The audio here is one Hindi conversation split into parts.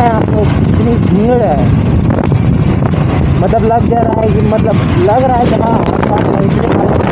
है आपको कितनी भीड़ है। मतलब लग जा रहा है कि मतलब लग रहा है कि हाँ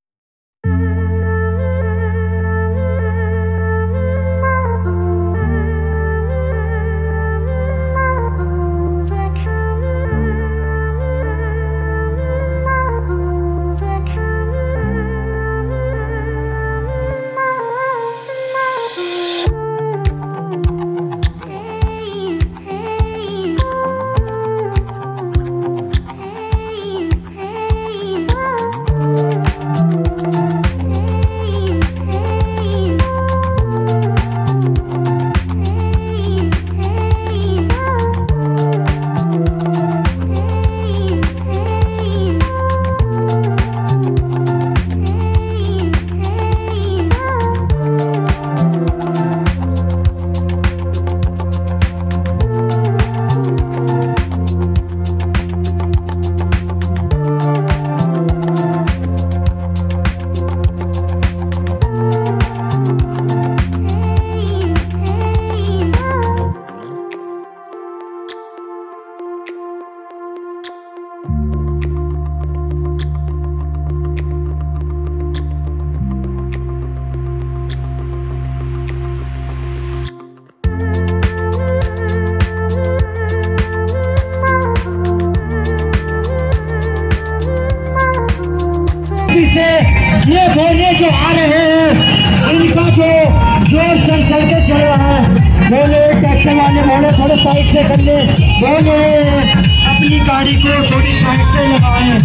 ये बोले जो आ रहे हैं इनका जो जोर चल के चल रहा है। बोले ट्रैक्टर वाले बोले थोड़े साइड से कर ले, बोले अपनी गाड़ी को थोड़ी साइड से लगाएं।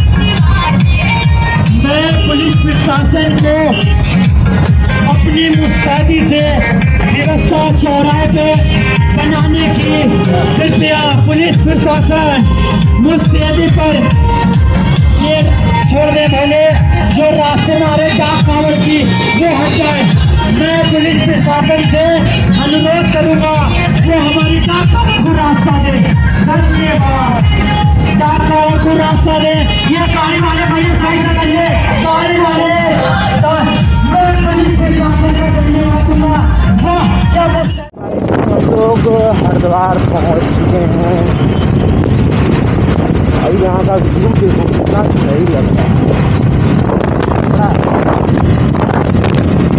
मैं पुलिस प्रशासन को अपनी मुस्तैदी से व्यवस्था चौराहे पे बनाने की कृपया पुलिस प्रशासन मुस्तैदी पर ये छोड़ दे। बोले जो रास्ते में आ रहे डाक कावड़ की वो हट जाए। मैं पुलिस प्रशासन से अनुरोध करूंगा वो हमारी डाक कावड़ को रास्ता दे। धन्यवाद। डाक कावड़ को रास्ता दे। ये गाड़ी वाले भैया सही से करिए, गाड़ी वाले। मैं पुलिस प्रशासन का धन्यवाद दूंगा। वाह क्या हम लोग हरिद्वार पहुंच चुके हैं। अब यहाँ का व्यू देखो कितना सही लगता है।